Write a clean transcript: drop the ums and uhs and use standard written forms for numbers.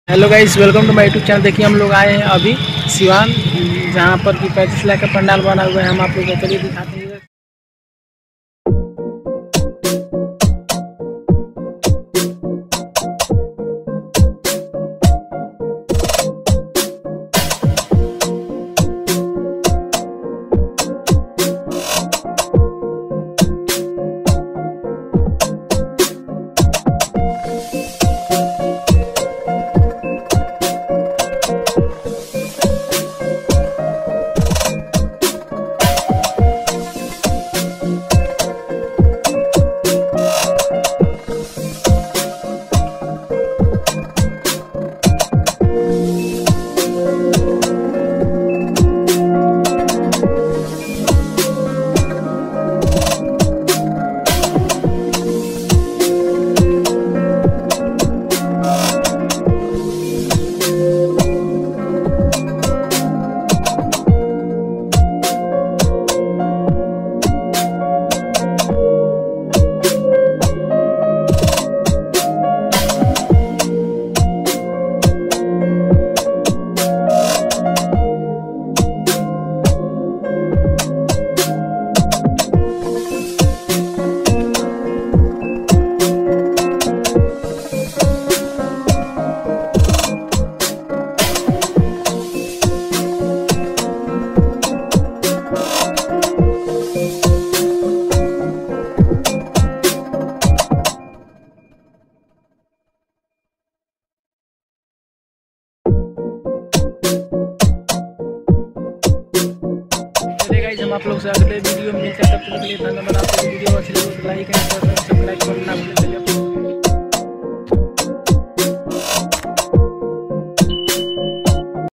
Hello guys, welcome to my YouTube channel. देखिए हम लोग आए हैं अभी सिवान, जहाँ पर कि 35 लाख का पंडाल बना हुआ है। हम आप लोग को चलिए दिखाते हैं। हम आप लोग से अगले वीडियो में मिलते हैं। तब तक के लिए धन्यवाद। आपको वीडियो अच्छी लगे तो लाइक एंड सब्सक्राइब करना ना भूलें।